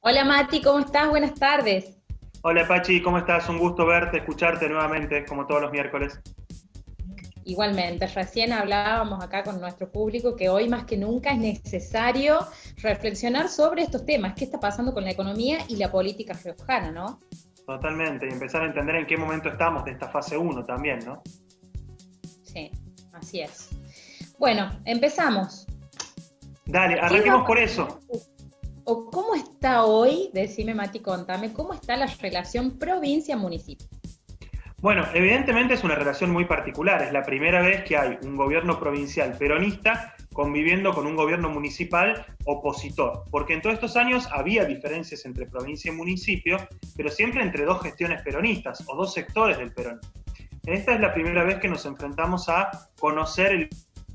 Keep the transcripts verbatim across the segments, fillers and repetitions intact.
Hola Mati, ¿cómo estás? Buenas tardes. Hola Pachi, ¿cómo estás? Un gusto verte, escucharte nuevamente, como todos los miércoles. Igualmente, recién hablábamos acá con nuestro público que hoy más que nunca es necesario reflexionar sobre estos temas, qué está pasando con la economía y la política riojana, ¿no? Totalmente, y empezar a entender en qué momento estamos de esta fase uno también, ¿no? Sí, así es. Bueno, empezamos. Dale, ¿Qué arranquemos va- por eso. o cómo está hoy, decime Mati, contame, cómo está la relación provincia-municipio? Bueno, evidentemente es una relación muy particular, es la primera vez que hay un gobierno provincial peronista conviviendo con un gobierno municipal opositor, porque en todos estos años había diferencias entre provincia y municipio, pero siempre entre dos gestiones peronistas o dos sectores del peronismo. Esta es la primera vez que nos enfrentamos a conocer el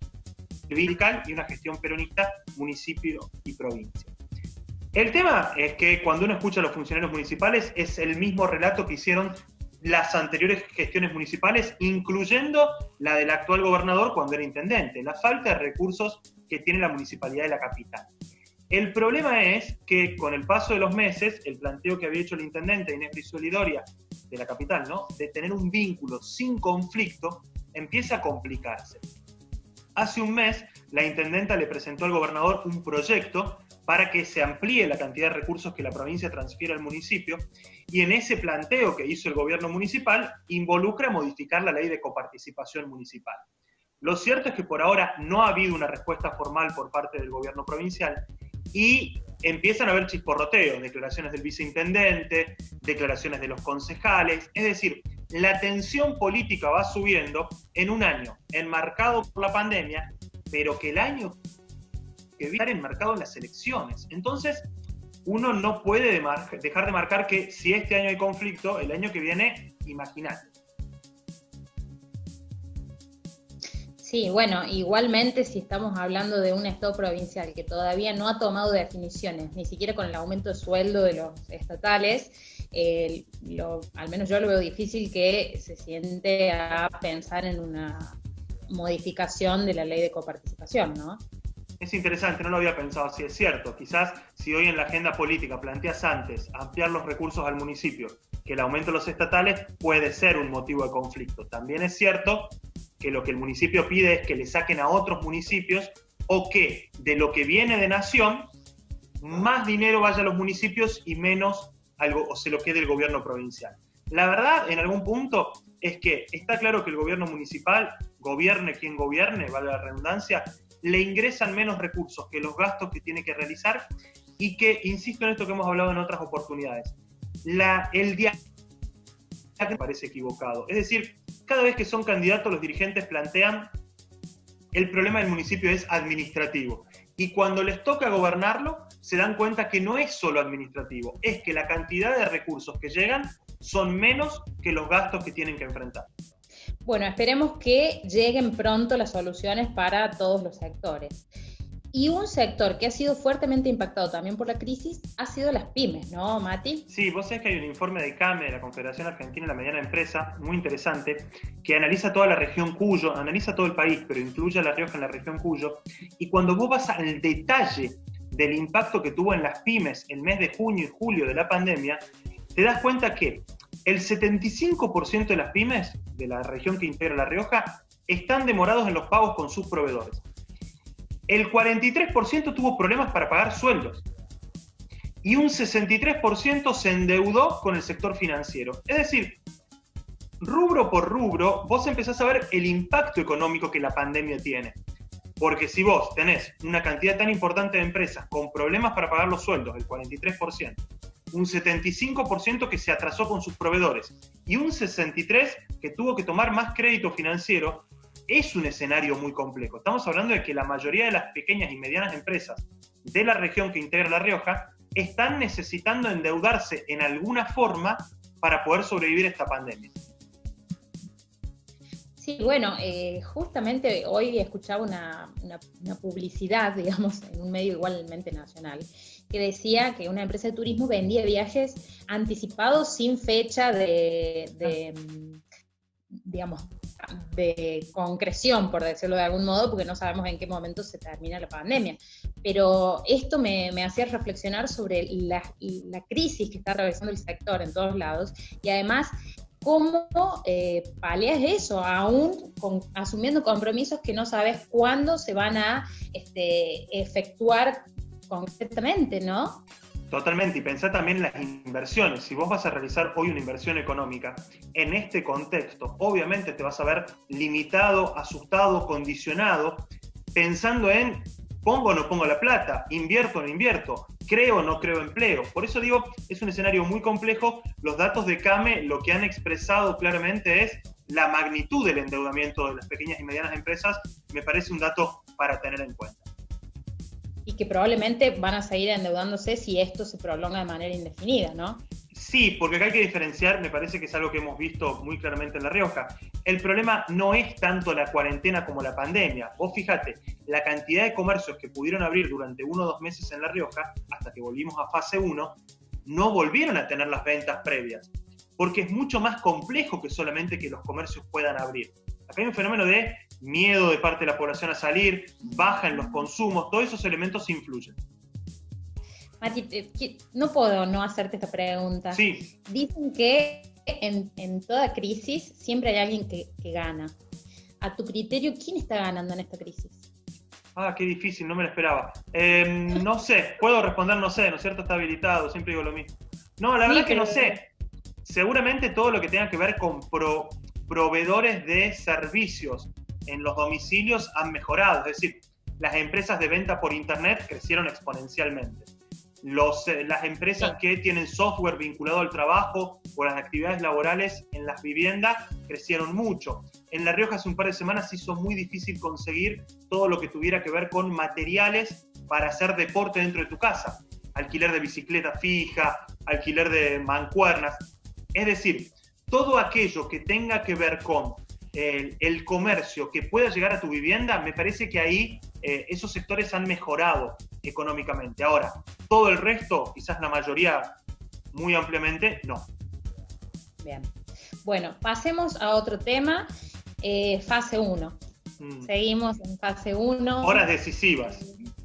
fiscal y una gestión peronista municipio y provincia. El tema es que cuando uno escucha a los funcionarios municipales es el mismo relato que hicieron las anteriores gestiones municipales, incluyendo la del actual gobernador cuando era intendente, la falta de recursos que tiene la municipalidad de la capital. El problema es que con el paso de los meses, el planteo que había hecho el intendente Inés Brizuela Doria de la capital, ¿no?, de tener un vínculo sin conflicto, empieza a complicarse. Hace un mes, la intendenta le presentó al gobernador un proyecto para que se amplíe la cantidad de recursos que la provincia transfiere al municipio, y en ese planteo que hizo el gobierno municipal involucra modificar la ley de coparticipación municipal. Lo cierto es que por ahora no ha habido una respuesta formal por parte del gobierno provincial y empiezan a haber chisporroteos, declaraciones del viceintendente, declaraciones de los concejales, es decir, la tensión política va subiendo en un año enmarcado por la pandemia, pero que el año que viene estar enmarcado en las elecciones. Entonces, uno no puede dejar de marcar que si este año hay conflicto, el año que viene, imagínate. Sí, bueno, igualmente si estamos hablando de un Estado provincial que todavía no ha tomado definiciones, ni siquiera con el aumento de sueldo de los estatales, eh, lo, al menos yo lo veo difícil que se siente a pensar en una modificación de la ley de coparticipación, ¿no? Es interesante, no lo había pensado así, es cierto. Quizás si hoy en la agenda política planteas antes ampliar los recursos al municipio que el aumento de los estatales, puede ser un motivo de conflicto. También es cierto que lo que el municipio pide es que le saquen a otros municipios o que de lo que viene de nación, más dinero vaya a los municipios y menos algo, o se lo quede el gobierno provincial. La verdad, en algún punto, es que está claro que el gobierno municipal, gobierne quien gobierne, valga la redundancia, le ingresan menos recursos que los gastos que tiene que realizar y que, insisto en esto que hemos hablado en otras oportunidades, la, el diagnóstico me parece equivocado. Es decir, cada vez que son candidatos los dirigentes plantean el problema del municipio es administrativo y cuando les toca gobernarlo se dan cuenta que no es solo administrativo, es que la cantidad de recursos que llegan son menos que los gastos que tienen que enfrentar. Bueno, esperemos que lleguen pronto las soluciones para todos los sectores. Y un sector que ha sido fuertemente impactado también por la crisis ha sido las pymes, ¿no, Mati? Sí, vos sabés que hay un informe de CAME, de la Confederación Argentina de la Mediana Empresa, muy interesante, que analiza toda la región Cuyo, analiza todo el país, pero incluye a La Rioja en la región Cuyo, y cuando vos vas al detalle del impacto que tuvo en las pymes el mes de junio y julio de la pandemia, te das cuenta que el setenta y cinco por ciento de las pymes de la región que integra La Rioja están demorados en los pagos con sus proveedores. El cuarenta y tres por ciento tuvo problemas para pagar sueldos y un sesenta y tres por ciento se endeudó con el sector financiero. Es decir, rubro por rubro, vos empezás a ver el impacto económico que la pandemia tiene. Porque si vos tenés una cantidad tan importante de empresas con problemas para pagar los sueldos, el cuarenta y tres por ciento, un setenta y cinco por ciento que se atrasó con sus proveedores y un sesenta y tres por ciento que tuvo que tomar más crédito financiero, es un escenario muy complejo. Estamos hablando de que la mayoría de las pequeñas y medianas empresas de la región que integra La Rioja están necesitando endeudarse en alguna forma para poder sobrevivir a esta pandemia. Sí, bueno, eh, justamente hoy escuchaba una, una, una publicidad, digamos, en un medio igualmente nacional, que decía que una empresa de turismo vendía viajes anticipados sin fecha de, de digamos, de concreción, por decirlo de algún modo, porque no sabemos en qué momento se termina la pandemia. pero esto me, me hacía reflexionar sobre la, la crisis que está atravesando el sector en todos lados, y además cómo eh, palias eso, aún con, asumiendo compromisos que no sabes cuándo se van a este, efectuar concretamente, ¿no? Totalmente, y pensá también en las inversiones. Si vos vas a realizar hoy una inversión económica en este contexto, obviamente te vas a ver limitado, asustado, condicionado, pensando en ¿pongo o no pongo la plata? ¿Invierto o no invierto? ¿Creo o no creo empleo? Por eso digo, es un escenario muy complejo. Los datos de CAME lo que han expresado claramente es la magnitud del endeudamiento de las pequeñas y medianas empresas. Me parece un dato para tener en cuenta. Y que probablemente van a seguir endeudándose si esto se prolonga de manera indefinida, ¿no? Sí, porque acá hay que diferenciar, me parece que es algo que hemos visto muy claramente en La Rioja. El problema no es tanto la cuarentena como la pandemia. Vos fíjate, la cantidad de comercios que pudieron abrir durante uno o dos meses en La Rioja, hasta que volvimos a fase uno, no volvieron a tener las ventas previas, porque es mucho más complejo que solamente que los comercios puedan abrir. Acá hay un fenómeno de miedo de parte de la población a salir, baja en los consumos, todos esos elementos influyen. Mati, no puedo no hacerte esta pregunta. Sí. Dicen que en, en toda crisis siempre hay alguien que, que gana. A tu criterio, ¿quién está ganando en esta crisis? Ah, qué difícil, no me lo esperaba. Eh, no sé, puedo responder no sé, ¿no es cierto? Está habilitado, siempre digo lo mismo. No, la Sí, verdad que pero... no sé. Seguramente todo lo que tenga que ver con pro, proveedores de servicios en los domicilios han mejorado. Es decir, las empresas de venta por internet crecieron exponencialmente. Los, eh, las empresas sí. que tienen software vinculado al trabajo o las actividades laborales en las viviendas crecieron mucho. En La Rioja hace un par de semanas se hizo muy difícil conseguir todo lo que tuviera que ver con materiales para hacer deporte dentro de tu casa. Alquiler de bicicleta fija, alquiler de mancuernas. Es decir, todo aquello que tenga que ver con el, el comercio que pueda llegar a tu vivienda, me parece que ahí eh, esos sectores han mejorado económicamente. Ahora, todo el resto, quizás la mayoría muy ampliamente, no. Bien. Bueno, pasemos a otro tema, eh, fase uno. Mm. Seguimos en fase uno. Horas decisivas.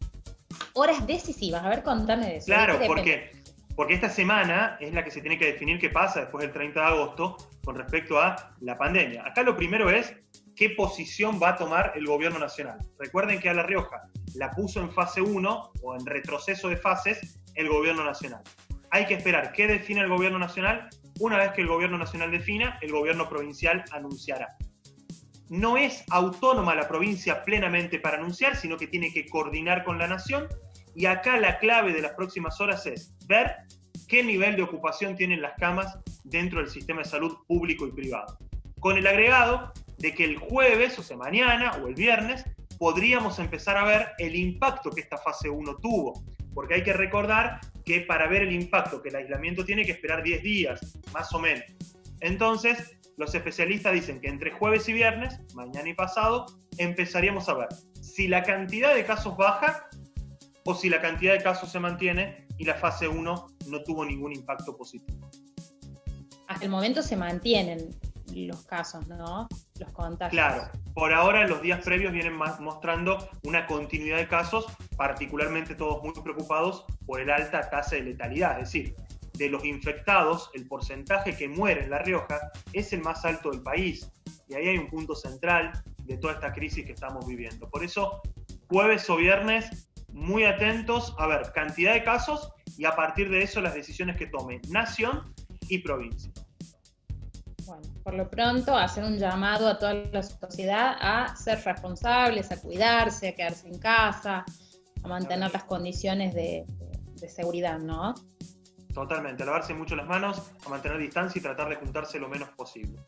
Horas decisivas, a ver, contame de eso. Claro, porque, porque esta semana es la que se tiene que definir qué pasa después del treinta de agosto con respecto a la pandemia. Acá lo primero es qué posición va a tomar el gobierno nacional. Recuerden que a La Rioja la puso en fase uno o en retroceso de fases el gobierno nacional. Hay que esperar qué define el gobierno nacional. Una vez que el gobierno nacional defina, el gobierno provincial anunciará. No es autónoma la provincia plenamente para anunciar, sino que tiene que coordinar con la nación. Y acá la clave de las próximas horas es ver qué nivel de ocupación tienen las camas dentro del sistema de salud público y privado. Con el agregado de que el jueves, o sea, mañana o el viernes, podríamos empezar a ver el impacto que esta fase uno tuvo. Porque hay que recordar que para ver el impacto que el aislamiento tiene, hay que esperar diez días, más o menos. Entonces, los especialistas dicen que entre jueves y viernes, mañana y pasado, empezaríamos a ver si la cantidad de casos baja o si la cantidad de casos se mantiene y la fase uno no tuvo ningún impacto positivo. Hasta el momento se mantienen los casos, ¿no? Los contagios. Claro, por ahora en los días previos vienen más mostrando una continuidad de casos, particularmente todos muy preocupados por el alta tasa de letalidad, es decir, de los infectados, el porcentaje que muere en La Rioja es el más alto del país, y ahí hay un punto central de toda esta crisis que estamos viviendo. Por eso, jueves o viernes, muy atentos a ver cantidad de casos y a partir de eso las decisiones que tome nación y provincia. Bueno, por lo pronto, hacer un llamado a toda la sociedad a ser responsables, a cuidarse, a quedarse en casa, a mantener las condiciones de, de, de seguridad, ¿no? Totalmente, a lavarse mucho las manos, a mantener distancia y tratar de juntarse lo menos posible.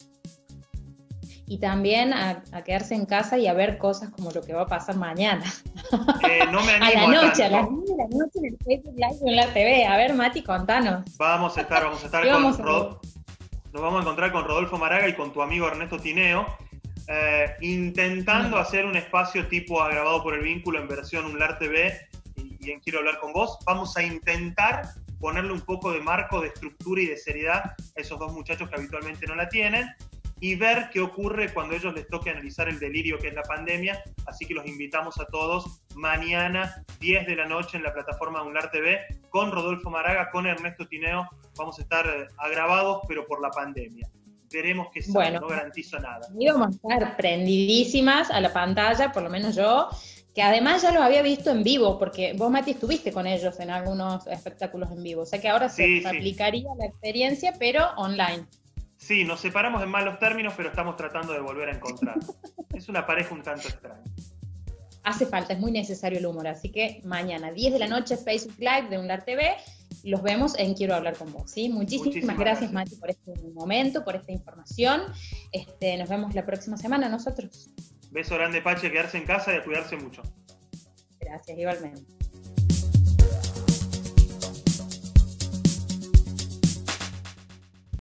Y también a, a quedarse en casa y a ver cosas como lo que va a pasar mañana. Eh, no me animo a la noche, a, a las nueve de la noche en el Facebook Live o en la T V. A ver, Mati, contanos. Vamos a estar, vamos a estar con vamos a Rod... Nos vamos a encontrar con Rodolfo Maraga y con tu amigo Ernesto Tineo, eh, intentando mm. hacer un espacio tipo grabado por el vínculo en versión Unlar T V y, y en Quiero Hablar con Vos. Vamos a intentar ponerle un poco de marco, de estructura y de seriedad a esos dos muchachos que habitualmente no la tienen. y ver qué ocurre cuando a ellos les toque analizar el delirio que es la pandemia. Así que los invitamos a todos mañana, diez de la noche, en la plataforma Unlar T V, con Rodolfo Maraga, con Ernesto Tineo. Vamos a estar eh, agravados, pero por la pandemia. Veremos qué sale, bueno, no garantizo nada. Y vamos a estar prendidísimas a la pantalla, por lo menos yo, que además ya los había visto en vivo, porque vos, Mati, estuviste con ellos en algunos espectáculos en vivo. O sea que ahora sí, se sí. aplicaría la experiencia, pero online. Sí, nos separamos en malos términos, pero estamos tratando de volver a encontrar. Es una pareja un tanto extraña. Hace falta, es muy necesario el humor. Así que mañana, diez de la noche, Facebook Live de Unlar T V. Los vemos en Quiero Hablar con Vos. ¿sí? Muchísimas, Muchísimas gracias, gracias, Mati, por este momento, por esta información. Este, nos vemos la próxima semana nosotros. Beso grande, Pache, a quedarse en casa y a cuidarse mucho. Gracias, igualmente.